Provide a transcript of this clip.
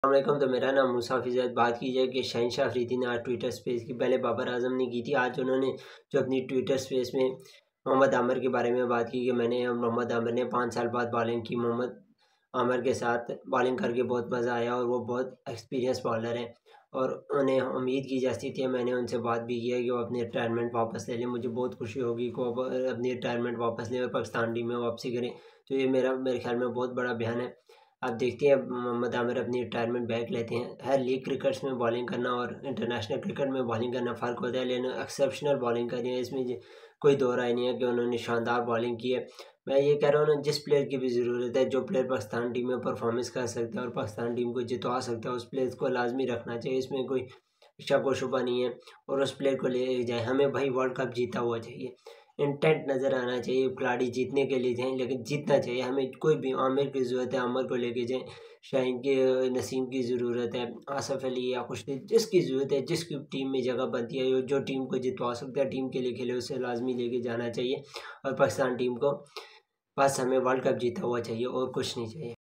अस्सलामुअलैकुम। तो मेरा नाम मुसाफिज़त। बात की जाए कि शहनशाह अफरीदी ने आज ट्विटर स्पेस की पहले बाबर आजम ने की थी। आज उन्होंने जो अपनी ट्विटर स्पेस में मोहम्मद आमिर के बारे में बात की कि मोहम्मद आमिर ने 5 साल बाद बॉलिंग की। मोहम्मद आमिर के साथ बॉलिंग करके बहुत मज़ा आया और वो बहुत एक्सपीरियंस बॉलर हैं और उन्हें उम्मीद की जाती थी। मैंने उनसे बात भी की है कि वो अपनी रिटायरमेंट वापस ले लें। मुझे बहुत खुशी होगी कि वो अपनी रिटायरमेंट वापस लें और पाकिस्तान टीम में वापसी करें। तो ये मेरे ख्याल में बहुत बड़ा बयान है। आप देखते हैं मोहम्मद आमिर अपनी रिटायरमेंट बैक लेते हैं। हर लीग क्रिकेट्स में बॉलिंग करना और इंटरनेशनल क्रिकेट में बॉलिंग करना फ़र्क होता है, लेकिन एक्सेप्शनल बॉलिंग करी है, इसमें कोई दो राय नहीं है कि उन्होंने शानदार बॉलिंग की है। मैं ये कह रहा हूँ ना, जिस प्लेयर की भी ज़रूरत है, जो प्लेयर पाकिस्तान टीम में परफॉर्मेंस कर सकता है और पाकिस्तान टीम को जितवा सकता है, उस प्लेयर को लाजमी रखना चाहिए। इसमें कोई शक व शुबा नहीं है और उस प्लेयर को ले जाए। हमें भाई वर्ल्ड कप जीता हुआ चाहिए, इंटेंट नज़र आना चाहिए। खिलाड़ी जीतने के लिए जाएँ, लेकिन जीतना चाहिए। हमें कोई भी आमिर की ज़रूरत है, आमिर को लेके जाएँ। शाहीन के नसीम की ज़रूरत है, आसिफ अली या खुशनीत, जिसकी ज़रूरत है, जिसकी टीम में जगह बनती है, जो टीम को जितवा सकता है, टीम के लिए खेले, उसे लाजमी लेके जाना चाहिए। और पाकिस्तान टीम को बस हमें वर्ल्ड कप जीता हुआ चाहिए और कुछ नहीं चाहिए।